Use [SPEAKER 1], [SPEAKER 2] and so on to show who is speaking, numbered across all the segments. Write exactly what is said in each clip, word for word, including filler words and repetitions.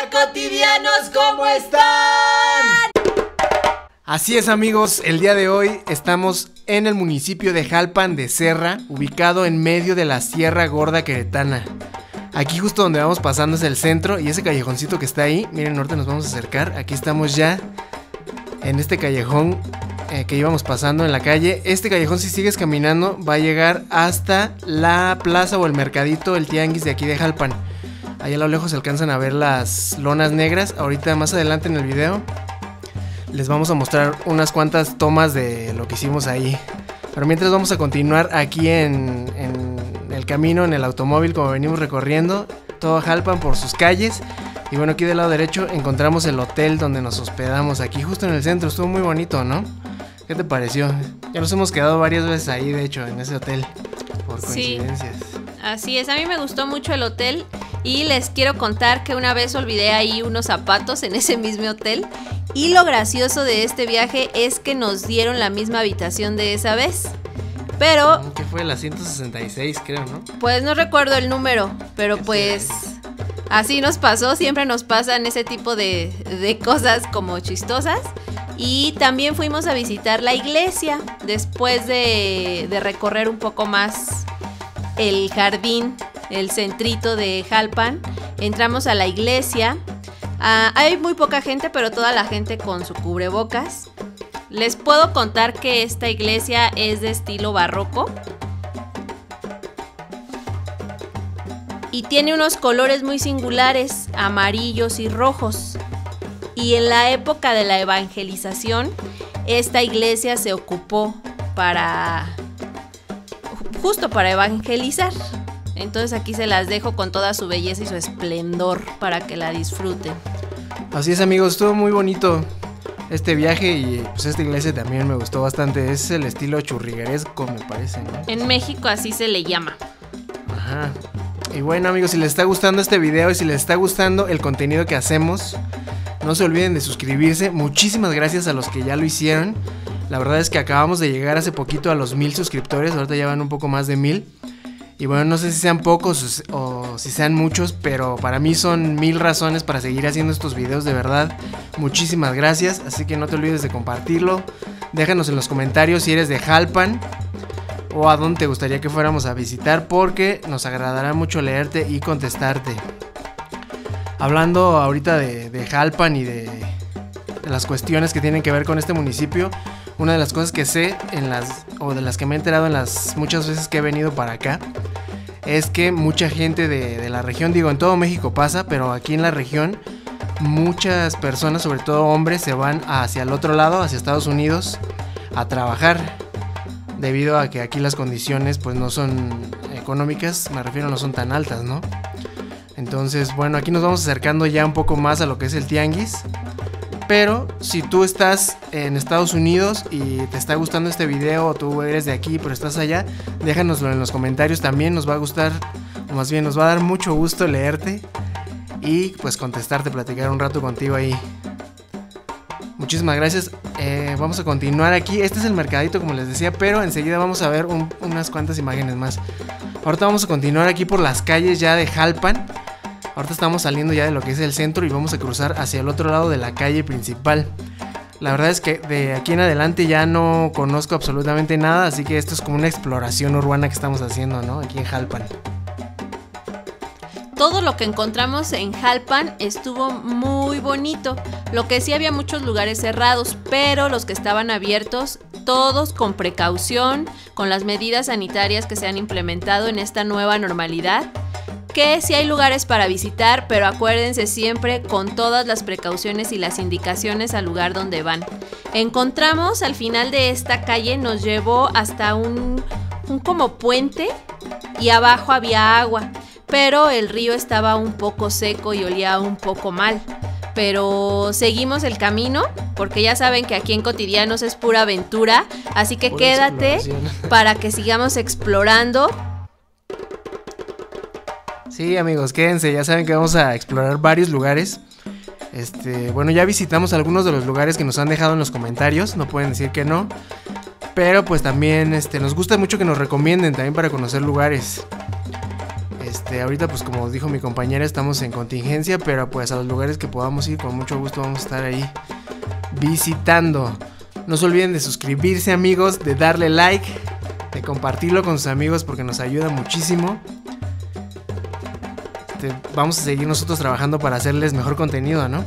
[SPEAKER 1] Hola cotidianos, ¿cómo están?
[SPEAKER 2] Así es amigos, el día de hoy estamos en el municipio de Jalpan de Serra, ubicado en medio de la Sierra Gorda Queretana. Aquí justo donde vamos pasando es el centro y ese callejoncito que está ahí, miren, ahorita nos vamos a acercar, aquí estamos ya en este callejón eh, que íbamos pasando en la calle. Este callejón, si sigues caminando, va a llegar hasta la plaza o el mercadito, el tianguis de aquí de Jalpan. Allá a lo lejos se alcanzan a ver las lonas negras. Ahorita más adelante en el video les vamos a mostrar unas cuantas tomas de lo que hicimos ahí. Pero mientras vamos a continuar aquí en, en el camino, en el automóvil, como venimos recorriendo todo Jalpan por sus calles. Y bueno, aquí del lado derecho encontramos el hotel donde nos hospedamos, aquí justo en el centro. Estuvo muy bonito, ¿no? ¿Qué te pareció? Ya nos hemos quedado varias veces ahí, de hecho, en ese hotel, por coincidencias.
[SPEAKER 3] Sí, así es, a mí me gustó mucho el hotel. Y les quiero contar que una vez olvidé ahí unos zapatos en ese mismo hotel. Y lo gracioso de este viaje es que nos dieron la misma habitación de esa vez. Pero...
[SPEAKER 2] que fue la ciento sesenta y seis, creo, ¿no?
[SPEAKER 3] Pues no recuerdo el número, pero pues... así nos pasó, siempre nos pasan ese tipo de, de cosas como chistosas. Y también fuimos a visitar la iglesia después de, de recorrer un poco más el jardín, el centrito de Jalpan. Entramos a la iglesia. Uh, hay muy poca gente, pero toda la gente con su cubrebocas. Les puedo contar que esta iglesia es de estilo barroco y tiene unos colores muy singulares, amarillos y rojos. Y en la época de la evangelización, esta iglesia se ocupó para... justo para evangelizar. Entonces aquí se las dejo con toda su belleza y su esplendor para que la disfruten.
[SPEAKER 2] Así es amigos, estuvo muy bonito este viaje y pues esta iglesia también me gustó bastante. Es el estilo churrigueresco, me parece, ¿no?
[SPEAKER 3] En México así se le llama.
[SPEAKER 2] Ajá. Y bueno amigos, si les está gustando este video y si les está gustando el contenido que hacemos, no se olviden de suscribirse. Muchísimas gracias a los que ya lo hicieron. La verdad es que acabamos de llegar hace poquito a los mil suscriptores, ahorita ya van un poco más de mil. Y bueno, no sé si sean pocos o si sean muchos, pero para mí son mil razones para seguir haciendo estos videos, de verdad. Muchísimas gracias, así que no te olvides de compartirlo. Déjanos en los comentarios si eres de Jalpan o a dónde te gustaría que fuéramos a visitar, porque nos agradará mucho leerte y contestarte. Hablando ahorita de, de Jalpan y de, de las cuestiones que tienen que ver con este municipio, una de las cosas que sé en las o de las que me he enterado en las muchas veces que he venido para acá es que mucha gente de, de la región, digo, en todo México pasa, pero aquí en la región muchas personas, sobre todo hombres, se van hacia el otro lado, hacia Estados Unidos, a trabajar, debido a que aquí las condiciones pues no son económicas, me refiero, no son tan altas, ¿no? Entonces, bueno, aquí nos vamos acercando ya un poco más a lo que es el tianguis. Pero si tú estás en Estados Unidos y te está gustando este video, o tú eres de aquí pero estás allá, déjanoslo en los comentarios también. Nos va a gustar, o más bien nos va a dar mucho gusto leerte y pues contestarte, platicar un rato contigo ahí. Muchísimas gracias. eh, Vamos a continuar aquí. Este es el mercadito, como les decía, pero enseguida vamos a ver un, unas cuantas imágenes más. Ahorita vamos a continuar aquí por las calles ya de Jalpan. Ahorita estamos saliendo ya de lo que es el centro y vamos a cruzar hacia el otro lado de la calle principal. La verdad es que de aquí en adelante ya no conozco absolutamente nada, así que esto es como una exploración urbana que estamos haciendo, ¿no? Aquí en Jalpan.
[SPEAKER 3] Todo lo que encontramos en Jalpan estuvo muy bonito. Lo que sí, había muchos lugares cerrados, pero los que estaban abiertos, todos con precaución, con las medidas sanitarias que se han implementado en esta nueva normalidad. Que sí hay lugares para visitar, pero acuérdense siempre con todas las precauciones y las indicaciones al lugar donde van. Encontramos al final de esta calle, nos llevó hasta un, un como puente y abajo había agua, pero el río estaba un poco seco y olía un poco mal. Pero seguimos el camino, porque ya saben que aquí en Cotidianos es pura aventura, así que pura quédate para que sigamos explorando.
[SPEAKER 2] Sí amigos, quédense, ya saben que vamos a explorar varios lugares. Este, bueno, ya visitamos algunos de los lugares que nos han dejado en los comentarios, no pueden decir que no. Pero pues también este, nos gusta mucho que nos recomienden también para conocer lugares. Este, ahorita pues como dijo mi compañera estamos en contingencia, pero pues a los lugares que podamos ir con mucho gusto vamos a estar ahí visitando. No se olviden de suscribirse, amigos, de darle like, de compartirlo con sus amigos porque nos ayuda muchísimo. Este, vamos a seguir nosotros trabajando para hacerles mejor contenido, ¿no?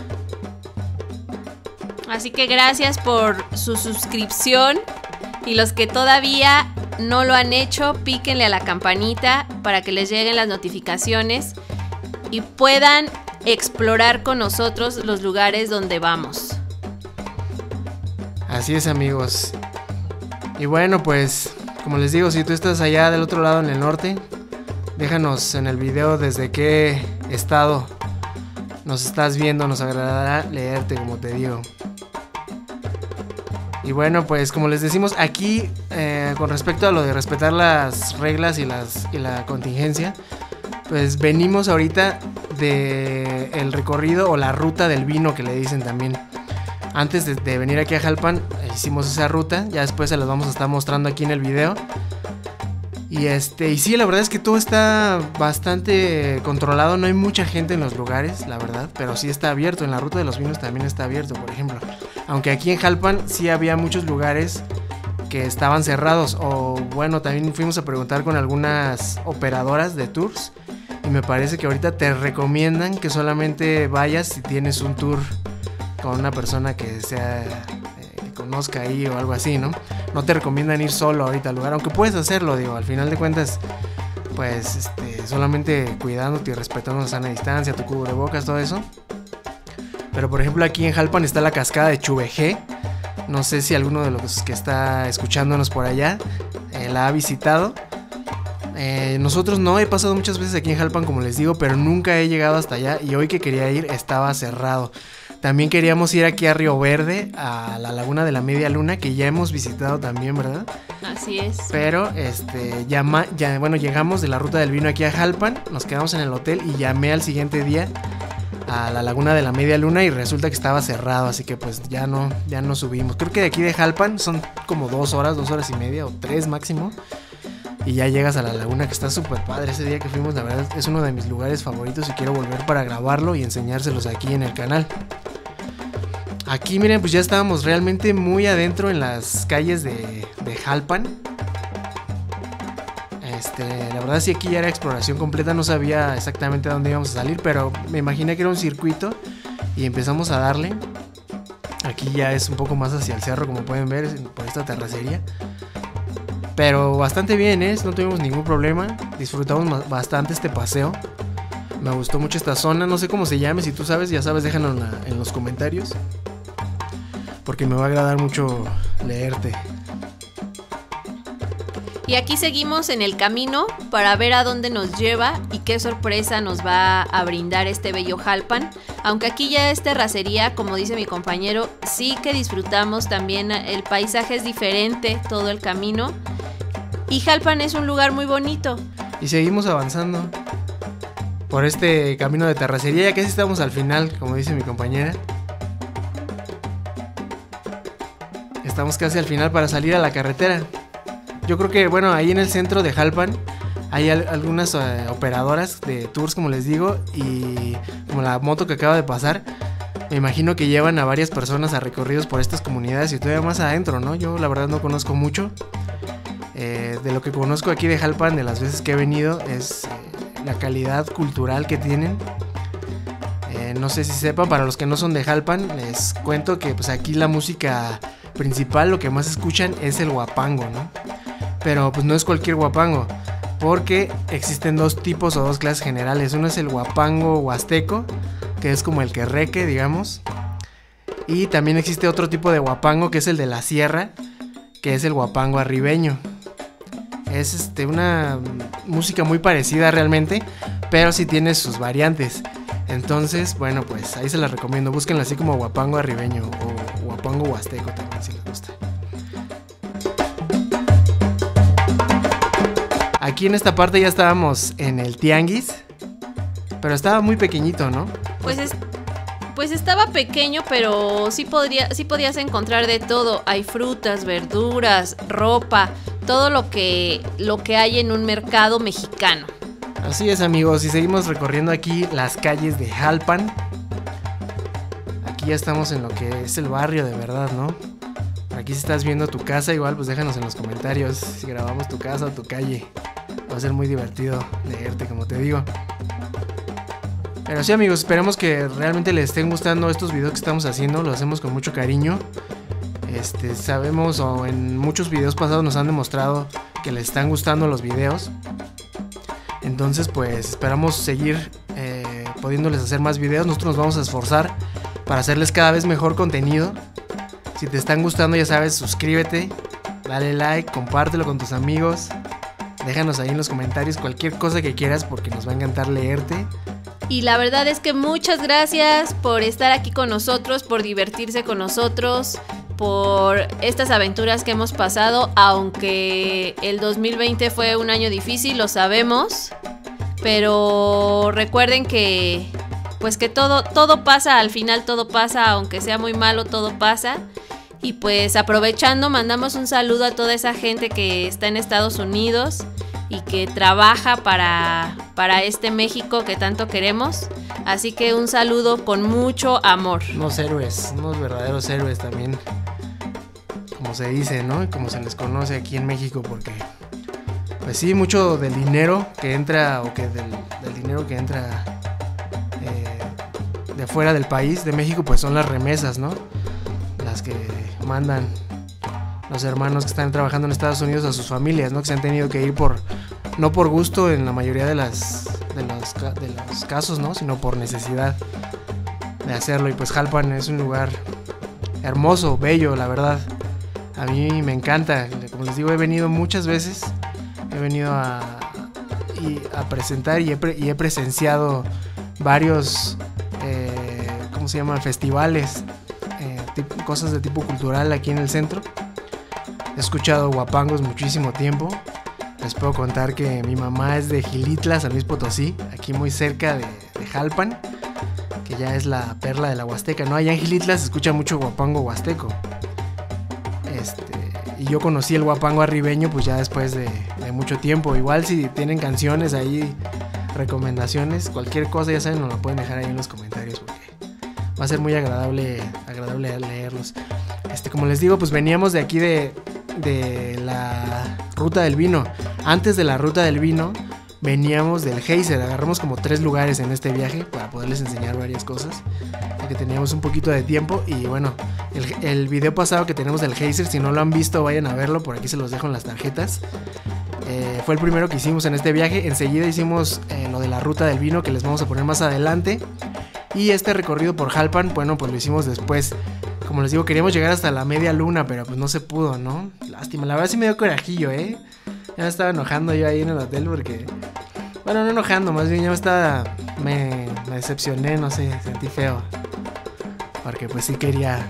[SPEAKER 3] Así que gracias por su suscripción y los que todavía no lo han hecho, píquenle a la campanita para que les lleguen las notificaciones y puedan explorar con nosotros los lugares donde vamos.
[SPEAKER 2] Así es, amigos. Y bueno, pues como les digo, si tú estás allá del otro lado en el norte, déjanos en el video desde qué estado nos estás viendo, nos agradará leerte, como te digo. Y bueno, pues como les decimos aquí, eh, con respecto a lo de respetar las reglas y, las, y la contingencia, pues venimos ahorita de el recorrido o la ruta del vino que le dicen también. Antes de, de venir aquí a Jalpan hicimos esa ruta, ya después se las vamos a estar mostrando aquí en el video. Y este, y sí, la verdad es que todo está bastante controlado, no hay mucha gente en los lugares, la verdad, pero sí está abierto, en la ruta de los vinos también está abierto, por ejemplo. Aunque aquí en Jalpan sí había muchos lugares que estaban cerrados, o bueno, también fuimos a preguntar con algunas operadoras de tours y me parece que ahorita te recomiendan que solamente vayas si tienes un tour con una persona que sea eh, que conozca ahí o algo así, ¿no? No te recomiendan ir solo ahorita al lugar, aunque puedes hacerlo, digo, al final de cuentas, pues este, solamente cuidándote y respetando la sana distancia, tu cubrebocas, todo eso. Pero por ejemplo aquí en Jalpan está la cascada de Chuvejé. No sé si alguno de los que está escuchándonos por allá eh, la ha visitado. Eh, nosotros no, he pasado muchas veces aquí en Jalpan, como les digo, pero nunca he llegado hasta allá. Y hoy que quería ir estaba cerrado. También queríamos ir aquí a Río Verde, a la Laguna de la Media Luna, que ya hemos visitado también, ¿verdad?
[SPEAKER 3] Así es.
[SPEAKER 2] Pero, este, llama, ya, bueno, llegamos de la ruta del vino aquí a Jalpan, nos quedamos en el hotel y llamé al siguiente día a la Laguna de la Media Luna y resulta que estaba cerrado, así que pues ya no, ya no subimos. Creo que de aquí de Jalpan son como dos horas, dos horas y media o tres máximo. Y ya llegas a la laguna, que está súper padre. Ese día que fuimos, la verdad, es uno de mis lugares favoritos y quiero volver para grabarlo y enseñárselos aquí en el canal. Aquí, miren, pues ya estábamos realmente muy adentro en las calles de, de Jalpan. Este, la verdad sí, aquí ya era exploración completa, no sabía exactamente a dónde íbamos a salir, pero me imaginé que era un circuito y empezamos a darle. Aquí ya es un poco más hacia el cerro, como pueden ver, por esta terracería. Pero bastante bien, ¿eh? No tuvimos ningún problema. Disfrutamos bastante este paseo. Me gustó mucho esta zona. No sé cómo se llame. Si tú sabes, ya sabes, déjanos en, la, en los comentarios. Porque me va a agradar mucho leerte.
[SPEAKER 3] Y aquí seguimos en el camino para ver a dónde nos lleva y qué sorpresa nos va a brindar este bello Jalpan. Aunque aquí ya es terracería, como dice mi compañero, sí que disfrutamos también. El paisaje es diferente, todo el camino. Y Jalpan es un lugar muy bonito.
[SPEAKER 2] Y seguimos avanzando por este camino de terracería. Ya casi estamos al final, como dice mi compañera. Estamos casi al final para salir a la carretera. Yo creo que, bueno, ahí en el centro de Jalpan hay al- algunas eh, operadoras de tours, como les digo, y como la moto que acaba de pasar, me imagino que llevan a varias personas a recorridos por estas comunidades y todavía más adentro, ¿no? Yo la verdad no conozco mucho. Eh, de lo que conozco aquí de Jalpan, de las veces que he venido, es eh, la calidad cultural que tienen. Eh, no sé si sepan, para los que no son de Jalpan, les cuento que pues aquí la música principal, lo que más escuchan es el huapango, ¿no? Pero pues no es cualquier huapango, porque existen dos tipos o dos clases generales. Uno es el huapango huasteco, que es como el querreque, digamos. Y también existe otro tipo de huapango, que es el de la sierra, que es el huapango arribeño. Es este, una música muy parecida realmente, pero sí tiene sus variantes. Entonces, bueno, pues ahí se las recomiendo. Búsquenla así como huapango arribeño o huapango huasteco también, si les gusta. Aquí en esta parte ya estábamos en el tianguis, pero estaba muy pequeñito, ¿no?
[SPEAKER 3] Pues es, pues estaba pequeño, pero sí, podría, sí podías encontrar de todo. Hay frutas, verduras, ropa, todo lo que, lo que hay en un mercado mexicano.
[SPEAKER 2] Así es, amigos, y seguimos recorriendo aquí las calles de Jalpan. Aquí ya estamos en lo que es el barrio de verdad, ¿no? Aquí si estás viendo tu casa, igual pues déjanos en los comentarios si grabamos tu casa o tu calle. Va a ser muy divertido leerte, como te digo. Pero sí, amigos, esperemos que realmente les estén gustando estos videos que estamos haciendo. Lo hacemos con mucho cariño. Este, sabemos, o en muchos videos pasados nos han demostrado que les están gustando los videos. Entonces pues esperamos seguir eh, pudiéndoles hacer más videos. Nosotros nos vamos a esforzar para hacerles cada vez mejor contenido. Si te están gustando, ya sabes, suscríbete, dale like, compártelo con tus amigos. Déjanos ahí en los comentarios cualquier cosa que quieras porque nos va a encantar leerte.
[SPEAKER 3] Y la verdad es que muchas gracias por estar aquí con nosotros, por divertirse con nosotros, por estas aventuras que hemos pasado, aunque el dos mil veinte fue un año difícil, lo sabemos, pero recuerden que pues que todo, todo pasa, al final todo pasa, aunque sea muy malo, todo pasa. Y pues aprovechando, mandamos un saludo a toda esa gente que está en Estados Unidos y que trabaja para, para este México que tanto queremos. Así que un saludo con mucho amor.
[SPEAKER 2] Unos héroes, unos verdaderos héroes también, como se dice, ¿no? Y como se les conoce aquí en México, porque pues sí, mucho del dinero que entra, o que del, del dinero que entra eh, de fuera del país, de México, pues son las remesas, ¿no? Las que mandan los hermanos que están trabajando en Estados Unidos a sus familias, ¿no? Que se han tenido que ir por, no por gusto en la mayoría de las de los, de los casos, ¿no? Sino por necesidad de hacerlo. Y pues Jalpan es un lugar hermoso, bello, la verdad. A mí me encanta. Como les digo, he venido muchas veces. He venido a, y a presentar y he, pre, y he presenciado varios, eh, ¿cómo se llaman? Festivales. Tipo, cosas de tipo cultural aquí en el centro. He escuchado guapangos muchísimo tiempo. Les puedo contar que mi mamá es de Gilitla, San Luis Potosí, aquí muy cerca de, de Jalpan, que ya es la perla de la Huasteca, ¿no? Allá en Gilitla se escucha mucho guapango huasteco. Este, y yo conocí el guapango arribeño pues ya después de, de mucho tiempo. Igual si tienen canciones ahí, recomendaciones, cualquier cosa, ya saben, nos la pueden dejar ahí en los comentarios porque va a ser muy agradable, agradable leerlos. Este, como les digo, pues veníamos de aquí de, de la Ruta del Vino. Antes de la Ruta del Vino, veníamos del Geyser. Agarramos como tres lugares en este viaje para poderles enseñar varias cosas, porque teníamos un poquito de tiempo. Y bueno, el, el video pasado que tenemos del Geyser, si no lo han visto, vayan a verlo. Por aquí se los dejo en las tarjetas. Eh, fue el primero que hicimos en este viaje. Enseguida hicimos eh, lo de la Ruta del Vino, que les vamos a poner más adelante. Y este recorrido por Jalpan, bueno, pues lo hicimos después. Como les digo, queríamos llegar hasta la media luna, pero pues no se pudo, ¿no? Lástima, la verdad sí me dio corajillo, ¿eh? Ya me estaba enojando yo ahí en el hotel porque... Bueno, no enojando, más bien ya me estaba... Me, me decepcioné, no sé, sentí feo. Porque pues sí quería...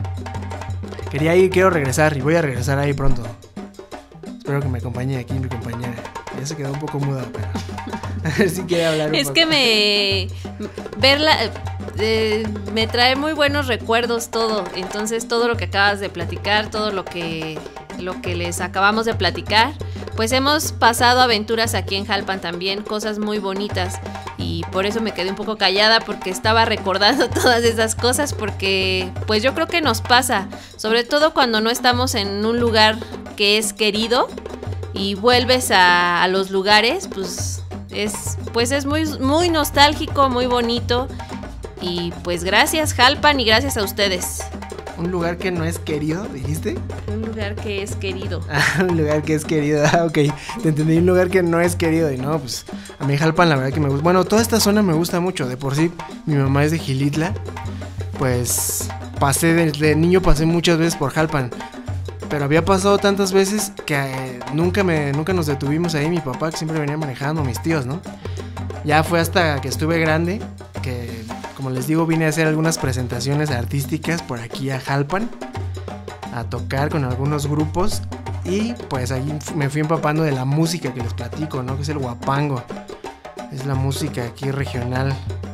[SPEAKER 2] Quería ir, quiero regresar y voy a regresar ahí pronto. Espero que me acompañe aquí mi compañera. Ya se quedó un poco muda, pero... A ver si quiere hablar un
[SPEAKER 3] es
[SPEAKER 2] poco.
[SPEAKER 3] que me... Verla... Eh, me trae muy buenos recuerdos todo. Entonces todo lo que acabas de platicar, todo lo que, lo que les acabamos de platicar, pues hemos pasado aventuras aquí en Jalpan también, cosas muy bonitas. Y por eso me quedé un poco callada, porque estaba recordando todas esas cosas, porque pues yo creo que nos pasa, sobre todo cuando no estamos en un lugar que es querido y vuelves a, a los lugares, pues es, pues es muy, muy nostálgico, muy bonito. Y pues gracias Jalpan y gracias a ustedes.
[SPEAKER 2] ¿Un lugar que no es querido, dijiste?
[SPEAKER 3] Un lugar que es querido.
[SPEAKER 2] Ah, un lugar que es querido, ah, ok. Te entendí, un lugar que no es querido. Y no, pues a mí Jalpan la verdad que me gusta. Bueno, toda esta zona me gusta mucho. De por sí, mi mamá es de Gilitla. Pues pasé, desde niño pasé muchas veces por Jalpan. Pero había pasado tantas veces que eh, nunca, me, nunca nos detuvimos ahí. Mi papá que siempre venía manejando, mis tíos, ¿no? Ya fue hasta que estuve grande que... Como les digo, vine a hacer algunas presentaciones artísticas por aquí a Jalpan, a tocar con algunos grupos. Y pues ahí me fui empapando de la música que les platico, ¿no? Que es el guapango. Es la música aquí regional,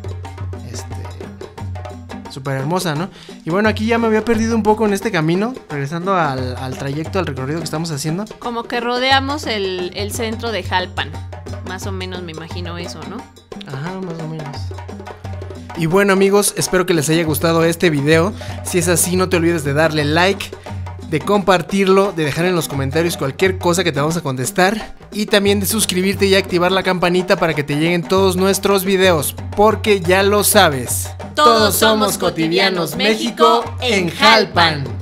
[SPEAKER 2] este, súper hermosa, ¿no? Y bueno, aquí ya me había perdido un poco en este camino, regresando al, al trayecto, al recorrido que estamos haciendo.
[SPEAKER 3] Como que rodeamos el, el centro de Jalpan, Más o menos me imagino eso, ¿no?
[SPEAKER 2] Ajá, más o menos. Y bueno, amigos, espero que les haya gustado este video. Si es así, no te olvides de darle like, de compartirlo, de dejar en los comentarios cualquier cosa que te vamos a contestar, y también de suscribirte y activar la campanita para que te lleguen todos nuestros videos, porque ya lo sabes,
[SPEAKER 3] todos somos Cotidianos México en Jalpan.